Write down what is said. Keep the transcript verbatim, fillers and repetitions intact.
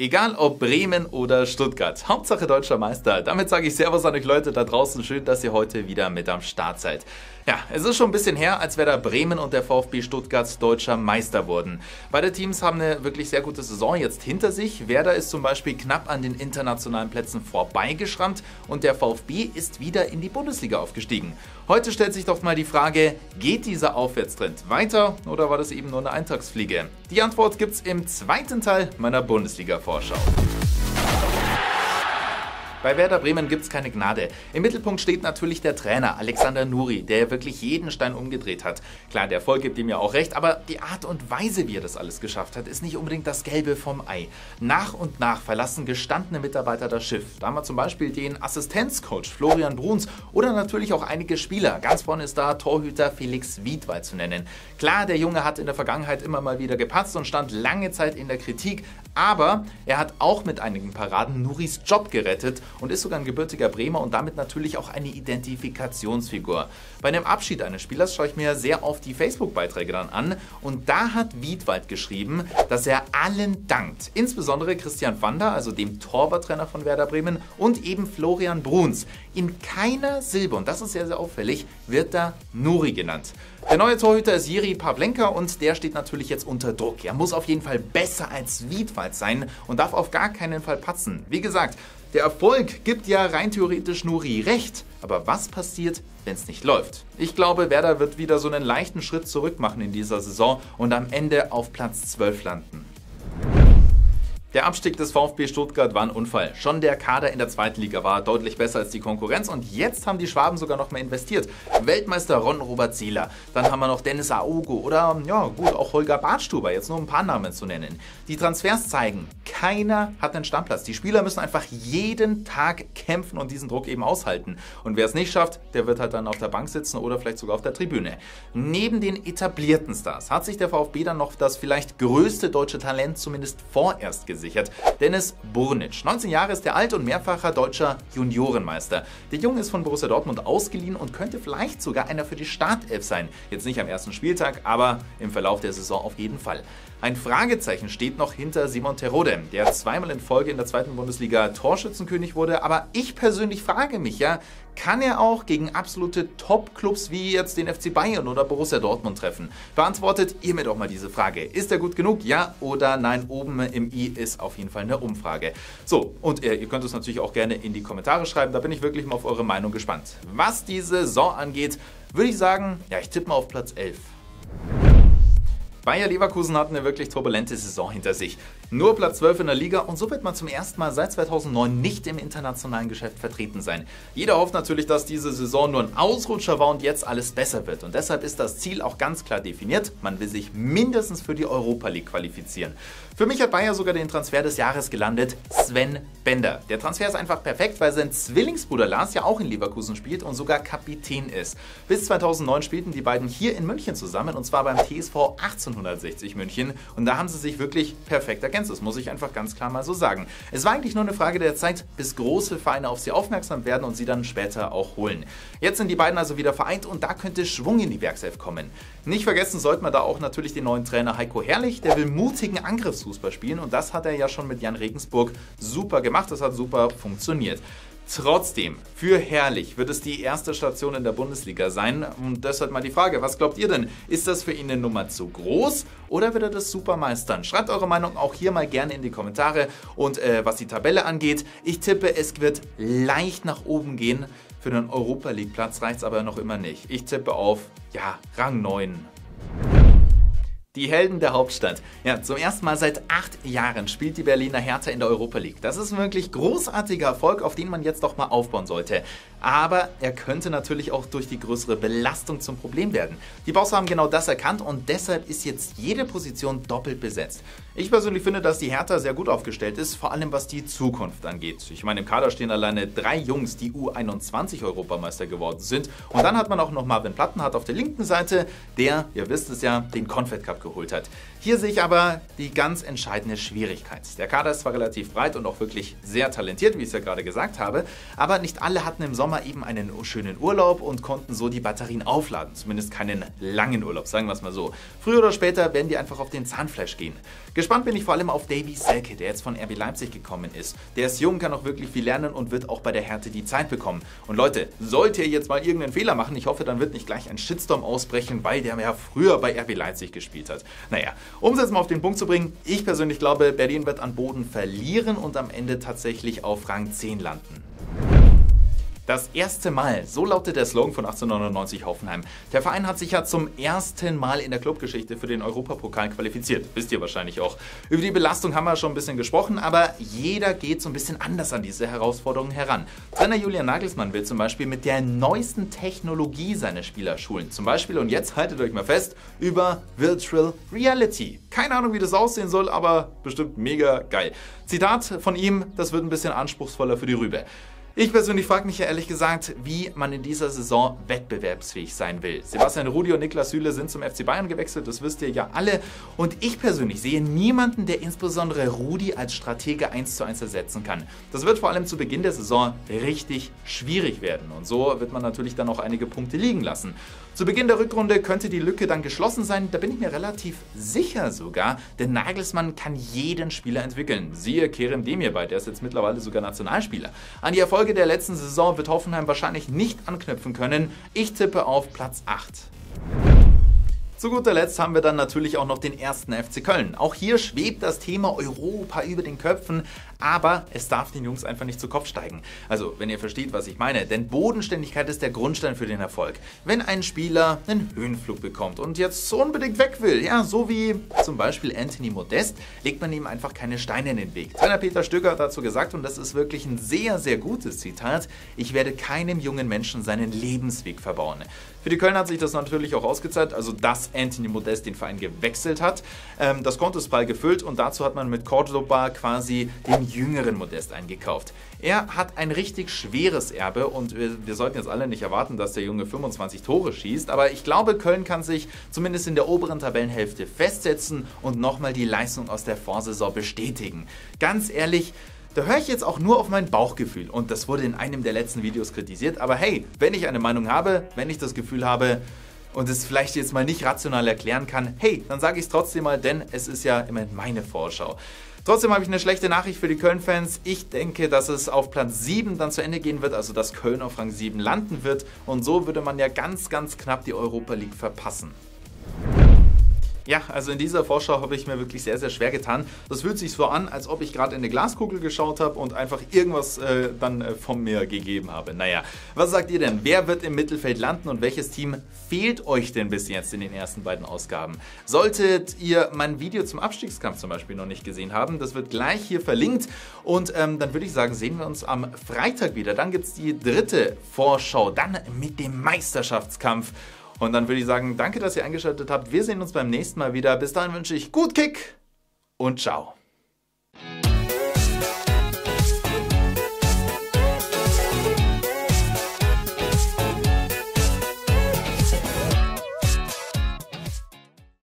Egal ob Bremen oder Stuttgart, Hauptsache deutscher Meister. Damit sage ich Servus an euch Leute da draußen, schön, dass ihr heute wieder mit am Start seid. Ja, es ist schon ein bisschen her, als Werder Bremen und der VfB Stuttgart deutscher Meister wurden. Beide Teams haben eine wirklich sehr gute Saison jetzt hinter sich. Werder ist zum Beispiel knapp an den internationalen Plätzen vorbeigeschrammt und der VfB ist wieder in die Bundesliga aufgestiegen. Heute stellt sich doch mal die Frage, geht dieser Aufwärtstrend weiter oder war das eben nur eine Eintagsfliege? Die Antwort gibt's im zweiten Teil meiner Bundesliga-Vorschau. Bei Werder Bremen gibt es keine Gnade. Im Mittelpunkt steht natürlich der Trainer Alexander Nuri, der wirklich jeden Stein umgedreht hat. Klar, der Erfolg gibt ihm ja auch recht, aber die Art und Weise, wie er das alles geschafft hat, ist nicht unbedingt das Gelbe vom Ei. Nach und nach verlassen gestandene Mitarbeiter das Schiff. Da haben wir zum Beispiel den Assistenzcoach Florian Bruns oder natürlich auch einige Spieler. Ganz vorne ist da Torhüter Felix Wiedwald zu nennen. Klar, der Junge hat in der Vergangenheit immer mal wieder gepatzt und stand lange Zeit in der Kritik, aber er hat auch mit einigen Paraden Nuris Job gerettet und ist sogar ein gebürtiger Bremer und damit natürlich auch eine Identifikationsfigur. Bei einem Abschied eines Spielers schaue ich mir sehr oft die Facebook-Beiträge dann an und da hat Wiedwald geschrieben, dass er allen dankt. Insbesondere Christian Wander, also dem Torwarttrainer von Werder Bremen und eben Florian Bruns. In keiner Silbe, und das ist sehr, sehr auffällig, wird da Nuri genannt. Der neue Torhüter ist Jiří Pavlenka und der steht natürlich jetzt unter Druck. Er muss auf jeden Fall besser als Wiedwald sein und darf auf gar keinen Fall patzen. Wie gesagt, der Erfolg gibt ja rein theoretisch Nuri recht, aber was passiert, wenn es nicht läuft? Ich glaube, Werder wird wieder so einen leichten Schritt zurück machen in dieser Saison und am Ende auf Platz zwölf landen. Der Abstieg des VfB Stuttgart war ein Unfall. Schon der Kader in der zweiten Liga war deutlich besser als die Konkurrenz und jetzt haben die Schwaben sogar noch mehr investiert. Weltmeister Ron-Robert Zieler, dann haben wir noch Dennis Aogo oder ja gut, auch Holger Badstuber, jetzt nur ein paar Namen zu nennen. Die Transfers zeigen, keiner hat einen Stammplatz. Die Spieler müssen einfach jeden Tag kämpfen und diesen Druck eben aushalten. Und wer es nicht schafft, der wird halt dann auf der Bank sitzen oder vielleicht sogar auf der Tribüne. Neben den etablierten Stars hat sich der VfB dann noch das vielleicht größte deutsche Talent zumindest vorerst gesehen. Dennis Burnic. neunzehn Jahre ist er alt und mehrfacher deutscher Juniorenmeister. Der Junge ist von Borussia Dortmund ausgeliehen und könnte vielleicht sogar einer für die Startelf sein. Jetzt nicht am ersten Spieltag, aber im Verlauf der Saison auf jeden Fall. Ein Fragezeichen steht noch hinter Simon Terodde, der zweimal in Folge in der zweiten Bundesliga Torschützenkönig wurde. Aber ich persönlich frage mich ja, kann er auch gegen absolute Top-Clubs wie jetzt den F C Bayern oder Borussia Dortmund treffen? Beantwortet ihr mir doch mal diese Frage. Ist er gut genug? Ja oder nein? Oben im i ist auf jeden Fall eine Umfrage. So, und äh, ihr könnt es natürlich auch gerne in die Kommentare schreiben. Da bin ich wirklich mal auf eure Meinung gespannt. Was die Saison angeht, würde ich sagen, ja, ich tippe mal auf Platz elf. Bayer Leverkusen hat eine wirklich turbulente Saison hinter sich. Nur Platz zwölf in der Liga und so wird man zum ersten Mal seit zweitausendneun nicht im internationalen Geschäft vertreten sein. Jeder hofft natürlich, dass diese Saison nur ein Ausrutscher war und jetzt alles besser wird. Und deshalb ist das Ziel auch ganz klar definiert. Man will sich mindestens für die Europa League qualifizieren. Für mich hat Bayer sogar den Transfer des Jahres gelandet, Sven Bender. Der Transfer ist einfach perfekt, weil sein Zwillingsbruder Lars ja auch in Leverkusen spielt und sogar Kapitän ist. Bis zweitausendneun spielten die beiden hier in München zusammen und zwar beim T S V achtzehnhundertsechzig München und da haben sie sich wirklich perfekt ergänzt. Das muss ich einfach ganz klar mal so sagen. Es war eigentlich nur eine Frage der Zeit, bis große Vereine auf sie aufmerksam werden und sie dann später auch holen. Jetzt sind die beiden also wieder vereint und da könnte Schwung in die Werkself kommen. Nicht vergessen sollte man da auch natürlich den neuen Trainer Heiko Herrlich, der will mutigen Angriffsfußball spielen und das hat er ja schon mit Jan Regensburg super gemacht, das hat super funktioniert. Trotzdem, für Herrlich wird es die erste Station in der Bundesliga sein und deshalb mal die Frage, was glaubt ihr denn? Ist das für ihn eine Nummer zu groß oder wird er das super meistern? Schreibt eure Meinung auch hier mal gerne in die Kommentare und äh, was die Tabelle angeht, ich tippe, es wird leicht nach oben gehen. Für einen Europa League Platz reicht es aber noch immer nicht. Ich tippe auf, ja, Rang neun. Die Helden der Hauptstadt. Ja, zum ersten Mal seit acht Jahren spielt die Berliner Hertha in der Europa League. Das ist ein wirklich großartiger Erfolg, auf den man jetzt doch mal aufbauen sollte. Aber er könnte natürlich auch durch die größere Belastung zum Problem werden. Die Bosse haben genau das erkannt und deshalb ist jetzt jede Position doppelt besetzt. Ich persönlich finde, dass die Hertha sehr gut aufgestellt ist, vor allem was die Zukunft angeht. Ich meine, im Kader stehen alleine drei Jungs, die U einundzwanzig Europameister geworden sind. Und dann hat man auch noch Marvin Plattenhardt auf der linken Seite, der, ihr wisst es ja, den Confed Cup geholt hat. Hier sehe ich aber die ganz entscheidende Schwierigkeit. Der Kader ist zwar relativ breit und auch wirklich sehr talentiert, wie ich es ja gerade gesagt habe, aber nicht alle hatten im Sommer Sommer eben einen schönen Urlaub und konnten so die Batterien aufladen. Zumindest keinen langen Urlaub, sagen wir es mal so. Früher oder später werden die einfach auf den Zahnfleisch gehen. Gespannt bin ich vor allem auf Davy Selke, der jetzt von R B Leipzig gekommen ist. Der ist jung, kann auch wirklich viel lernen und wird auch bei der Härte die Zeit bekommen. Und Leute, sollte ihr jetzt mal irgendeinen Fehler machen, ich hoffe, dann wird nicht gleich ein Shitstorm ausbrechen, weil der ja früher bei R B Leipzig gespielt hat. Naja, um es jetzt mal auf den Punkt zu bringen, ich persönlich glaube, Berlin wird an Boden verlieren und am Ende tatsächlich auf Rang zehn landen. Das erste Mal, so lautet der Slogan von achtzehnhundertneunundneunzig Hoffenheim. Der Verein hat sich ja zum ersten Mal in der Clubgeschichte für den Europapokal qualifiziert. Wisst ihr wahrscheinlich auch. Über die Belastung haben wir schon ein bisschen gesprochen, aber jeder geht so ein bisschen anders an diese Herausforderungen heran. Trainer Julian Nagelsmann will zum Beispiel mit der neuesten Technologie seine Spieler schulen. Zum Beispiel, und jetzt haltet euch mal fest, über Virtual Reality. Keine Ahnung, wie das aussehen soll, aber bestimmt mega geil. Zitat von ihm, das wird ein bisschen anspruchsvoller für die Rübe. Ich persönlich frage mich ja ehrlich gesagt, wie man in dieser Saison wettbewerbsfähig sein will. Sebastian Rudy und Niklas Süle sind zum F C Bayern gewechselt, das wisst ihr ja alle. Und ich persönlich sehe niemanden, der insbesondere Rudy als Stratege eins zu eins ersetzen kann. Das wird vor allem zu Beginn der Saison richtig schwierig werden. Und so wird man natürlich dann auch einige Punkte liegen lassen. Zu Beginn der Rückrunde könnte die Lücke dann geschlossen sein, da bin ich mir relativ sicher sogar, denn Nagelsmann kann jeden Spieler entwickeln. Siehe Kerem Demirbay, der ist jetzt mittlerweile sogar Nationalspieler. An die Erfolge der letzten Saison wird Hoffenheim wahrscheinlich nicht anknüpfen können. Ich tippe auf Platz acht. Zu guter Letzt haben wir dann natürlich auch noch den ersten F C Köln. Auch hier schwebt das Thema Europa über den Köpfen, aber es darf den Jungs einfach nicht zu Kopf steigen. Also, wenn ihr versteht, was ich meine, denn Bodenständigkeit ist der Grundstein für den Erfolg. Wenn ein Spieler einen Höhenflug bekommt und jetzt so unbedingt weg will, ja, so wie zum Beispiel Anthony Modest, legt man ihm einfach keine Steine in den Weg. Trainer Peter Stöger hat dazu gesagt, und das ist wirklich ein sehr, sehr gutes Zitat, ich werde keinem jungen Menschen seinen Lebensweg verbauen. Für die Kölner hat sich das natürlich auch ausgezahlt, also dass Anthony Modest den Verein gewechselt hat. Ähm, das Konto ist prall gefüllt und dazu hat man mit Cordoba quasi den jüngeren Modest eingekauft. Er hat ein richtig schweres Erbe und wir, wir sollten jetzt alle nicht erwarten, dass der Junge fünfundzwanzig Tore schießt, aber ich glaube, Köln kann sich zumindest in der oberen Tabellenhälfte festsetzen und nochmal die Leistung aus der Vorsaison bestätigen. Ganz ehrlich, da höre ich jetzt auch nur auf mein Bauchgefühl und das wurde in einem der letzten Videos kritisiert, aber hey, wenn ich eine Meinung habe, wenn ich das Gefühl habe und es vielleicht jetzt mal nicht rational erklären kann, hey, dann sage ich es trotzdem mal, denn es ist ja immerhin meine Vorschau. Trotzdem habe ich eine schlechte Nachricht für die Köln-Fans. Ich denke, dass es auf Platz sieben dann zu Ende gehen wird, also dass Köln auf Rang sieben landen wird und so würde man ja ganz, ganz knapp die Europa League verpassen. Ja, also in dieser Vorschau habe ich mir wirklich sehr, sehr schwer getan. Das fühlt sich so an, als ob ich gerade in eine Glaskugel geschaut habe und einfach irgendwas äh, dann äh, von mir gegeben habe. Naja, was sagt ihr denn? Wer wird im Mittelfeld landen und welches Team fehlt euch denn bis jetzt in den ersten beiden Ausgaben? Solltet ihr mein Video zum Abstiegskampf zum Beispiel noch nicht gesehen haben, das wird gleich hier verlinkt. Und ähm, dann würde ich sagen, sehen wir uns am Freitag wieder. Dann gibt es die dritte Vorschau, dann mit dem Meisterschaftskampf. Und dann würde ich sagen, danke, dass ihr eingeschaltet habt. Wir sehen uns beim nächsten Mal wieder. Bis dahin wünsche ich gut Kick und ciao.